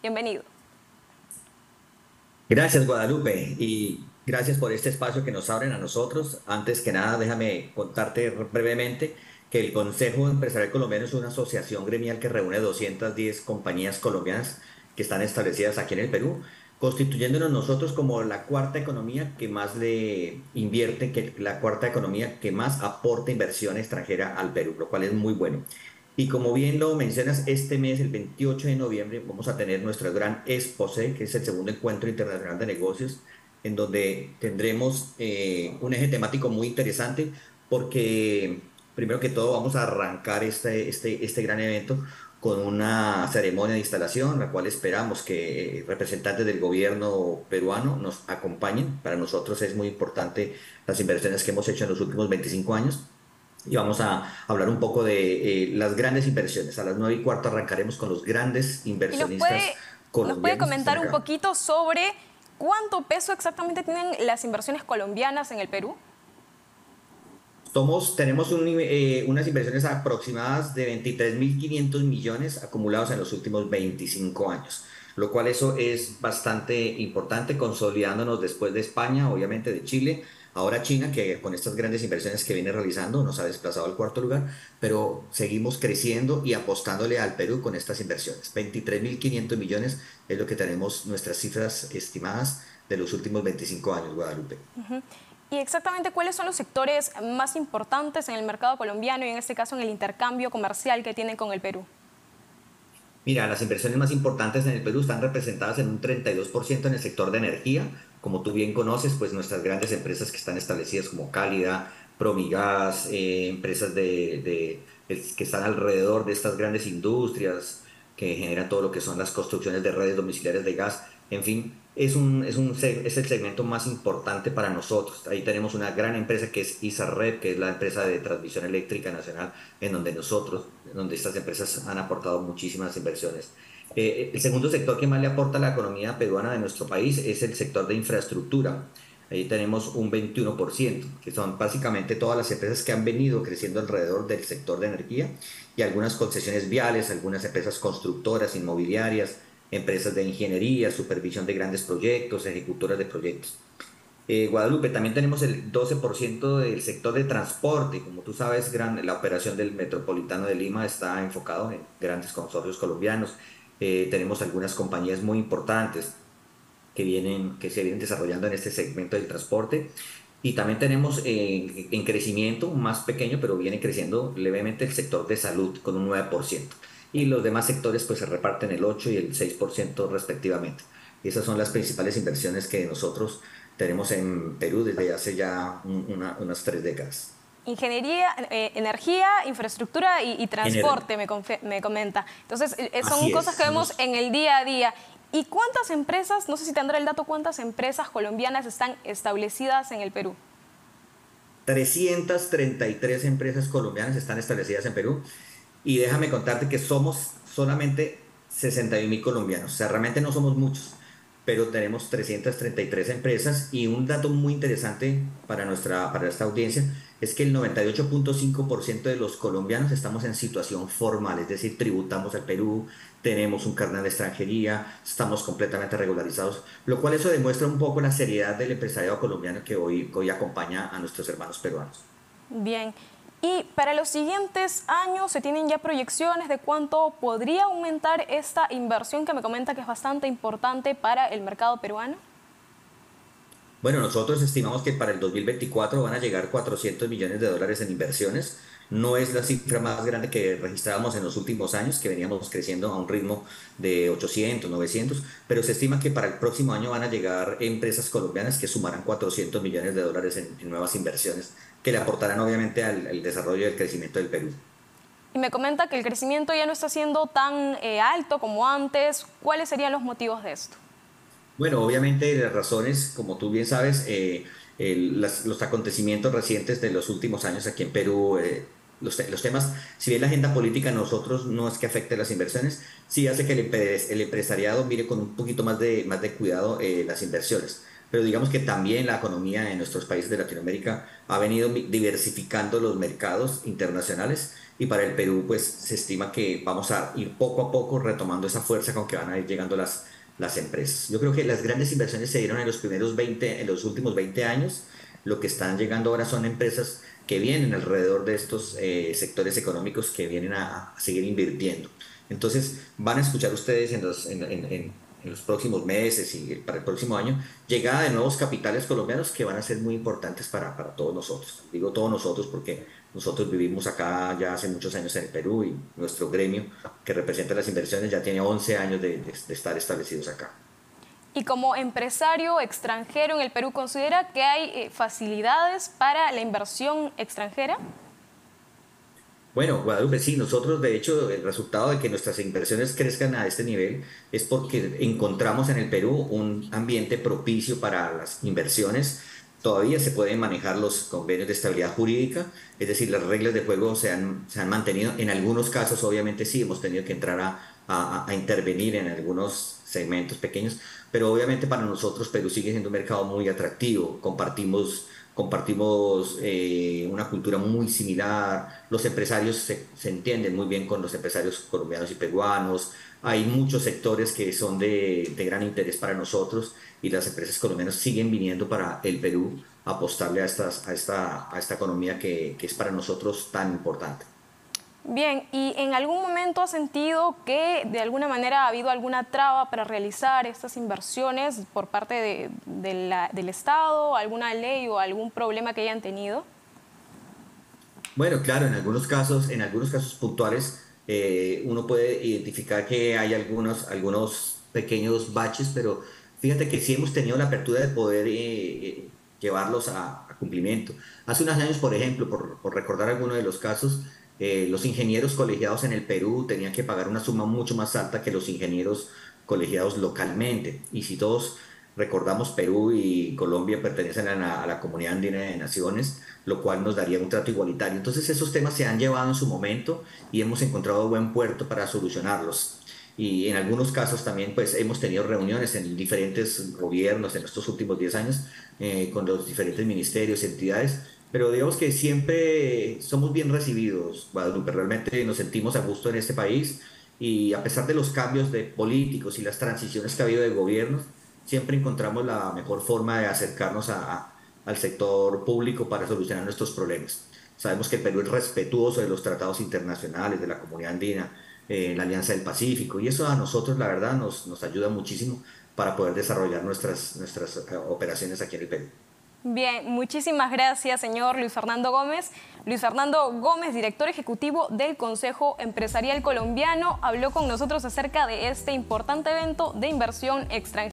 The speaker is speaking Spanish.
Bienvenido. Gracias, Guadalupe, y gracias por este espacio que nos abren a nosotros. Antes que nada, déjame contarte brevemente que el Consejo Empresarial Colombiano es una asociación gremial que reúne 210 compañías colombianas que están establecidas aquí en el Perú, constituyéndonos nosotros como la cuarta economía que más le invierte, que la cuarta economía que más aporta inversión extranjera al Perú, lo cual es muy bueno. Y como bien lo mencionas, este mes, el 28 de noviembre, vamos a tener nuestro gran Exposé, que es el segundo encuentro internacional de negocios, en donde tendremos un eje temático muy interesante, porque primero que todo vamos a arrancar este gran evento con una ceremonia de instalación, la cual esperamos que representantes del gobierno peruano nos acompañen. Para nosotros es muy importante las inversiones que hemos hecho en los últimos 25 años. Y vamos a hablar un poco de las grandes inversiones. A las 9:15 arrancaremos con los grandes ¿Y nos inversionistas puede colombianos que están comentar un acá. poquito sobre cuánto peso exactamente tienen las inversiones colombianas en el Perú? Tenemos unas inversiones aproximadas de 23.500 millones acumulados en los últimos 25 años, lo cual eso es bastante importante, consolidándonos después de España, obviamente de Chile, ahora China, que con estas grandes inversiones que viene realizando nos ha desplazado al cuarto lugar, pero seguimos creciendo y apostándole al Perú con estas inversiones. 23.500 millones es lo que tenemos nuestras cifras estimadas de los últimos 25 años, Guadalupe. ¿Y exactamente cuáles son los sectores más importantes en el mercado colombiano y en este caso en el intercambio comercial que tienen con el Perú? Mira, las inversiones más importantes en el Perú están representadas en un 32% en el sector de energía. Como tú bien conoces, pues nuestras grandes empresas que están establecidas como Cálida, Promigas, empresas que están alrededor de estas grandes industrias que generan todo lo que son las construcciones de redes domiciliarias de gas. En fin, es el segmento más importante para nosotros. Ahí tenemos una gran empresa que es ISARREP, que es la empresa de transmisión eléctrica nacional en donde estas empresas han aportado muchísimas inversiones. El segundo sector que más le aporta a la economía peruana de nuestro país es el sector de infraestructura. Ahí tenemos un 21%, que son básicamente todas las empresas que han venido creciendo alrededor del sector de energía y algunas concesiones viales, algunas empresas constructoras, inmobiliarias, empresas de ingeniería, supervisión de grandes proyectos, ejecutoras de proyectos. Guadalupe, también tenemos el 12% del sector de transporte. Como tú sabes, la operación del Metropolitano de Lima está enfocado en grandes consorcios colombianos. Tenemos algunas compañías muy importantes que se vienen desarrollando en este segmento del transporte. Y también tenemos en crecimiento, más pequeño, pero viene creciendo levemente el sector de salud con un 9%. Y los demás sectores pues se reparten el 8 y el 6% respectivamente. Y esas son las principales inversiones que nosotros tenemos en Perú desde hace ya unas 3 décadas. Ingeniería, energía, infraestructura y En transporte, me comenta. Entonces, son Así cosas es, que vemos en el día a día. ¿Y cuántas empresas, no sé si tendrá el dato, cuántas empresas colombianas están establecidas en el Perú? 333 empresas colombianas están establecidas en Perú. Y déjame contarte que somos solamente 61.000 colombianos. O sea, realmente no somos muchos, pero tenemos 333 empresas. Y un dato muy interesante para esta audiencia es que el 98.5% de los colombianos estamos en situación formal, es decir, tributamos al Perú, tenemos un carnet de extranjería, estamos completamente regularizados, lo cual eso demuestra un poco la seriedad del empresariado colombiano que hoy acompaña a nuestros hermanos peruanos. Bien. Y para los siguientes años, ¿se tienen ya proyecciones de cuánto podría aumentar esta inversión que me comenta que es bastante importante para el mercado peruano? Bueno, nosotros estimamos que para el 2024 van a llegar 400 millones de dólares en inversiones. No es la cifra más grande que registrábamos en los últimos años, que veníamos creciendo a un ritmo de 800, 900, pero se estima que para el próximo año van a llegar empresas colombianas que sumarán 400 millones de dólares en nuevas inversiones, que le aportarán obviamente al desarrollo y al crecimiento del Perú. Y me comenta que el crecimiento ya no está siendo tan alto como antes. ¿Cuáles serían los motivos de esto? Bueno, obviamente las razones, como tú bien sabes, los acontecimientos recientes de los últimos años aquí en Perú, los temas, si bien la agenda política a nosotros no es que afecte las inversiones, sí hace que el empresariado mire con un poquito más de cuidado las inversiones. Pero digamos que también la economía en nuestros países de Latinoamérica ha venido diversificando los mercados internacionales y para el Perú pues se estima que vamos a ir poco a poco retomando esa fuerza con que van a ir llegando las empresas. Yo creo que las grandes inversiones se dieron en los primeros 20, en los últimos 20 años. Lo que están llegando ahora son empresas que vienen alrededor de estos sectores económicos que vienen a seguir invirtiendo. Entonces, van a escuchar ustedes en los próximos meses y para el próximo año llegada de nuevos capitales colombianos que van a ser muy importantes para todos nosotros. Digo todos nosotros porque nosotros vivimos acá ya hace muchos años en el Perú y nuestro gremio que representa las inversiones ya tiene 11 años de estar establecidos acá. Y como empresario extranjero en el Perú, ¿considera que hay facilidades para la inversión extranjera? Bueno, Guadalupe, sí, nosotros de hecho el resultado de que nuestras inversiones crezcan a este nivel es porque encontramos en el Perú un ambiente propicio para las inversiones. Todavía se pueden manejar los convenios de estabilidad jurídica, es decir, las reglas de juego se han mantenido. En algunos casos, obviamente sí, hemos tenido que entrar a intervenir en algunos segmentos pequeños, pero obviamente para nosotros Perú sigue siendo un mercado muy atractivo. Compartimos una cultura muy similar, los empresarios se entienden muy bien con los empresarios colombianos y peruanos, hay muchos sectores que son de gran interés para nosotros y las empresas colombianas siguen viniendo para el Perú a apostarle a esta economía que es para nosotros tan importante. Bien, ¿y en algún momento ha sentido que de alguna manera ha habido alguna traba para realizar estas inversiones por parte del Estado, alguna ley o algún problema que hayan tenido? Bueno, claro, en algunos casos puntuales uno puede identificar que hay algunos pequeños baches, pero fíjate que sí hemos tenido la apertura de poder llevarlos a cumplimiento. Hace unos años, por ejemplo, por recordar algunos de los casos, los ingenieros colegiados en el Perú tenían que pagar una suma mucho más alta que los ingenieros colegiados localmente. Y si todos recordamos, Perú y Colombia pertenecen a la Comunidad Andina de Naciones, lo cual nos daría un trato igualitario. Entonces esos temas se han llevado en su momento y hemos encontrado buen puerto para solucionarlos. Y en algunos casos también pues hemos tenido reuniones en diferentes gobiernos en estos últimos 10 años con los diferentes ministerios y entidades, pero digamos que siempre somos bien recibidos, Guadalupe, realmente nos sentimos a gusto en este país y a pesar de los cambios de políticos y las transiciones que ha habido de gobiernos, siempre encontramos la mejor forma de acercarnos al sector público para solucionar nuestros problemas. Sabemos que el Perú es respetuoso de los tratados internacionales, de la Comunidad Andina, la Alianza del Pacífico, y eso a nosotros, la verdad, nos ayuda muchísimo para poder desarrollar nuestras operaciones aquí en el Perú. Bien, muchísimas gracias, señor Luis Fernando Gómez. Luis Fernando Gómez, director ejecutivo del Consejo Empresarial Colombiano, habló con nosotros acerca de este importante evento de inversión extranjera.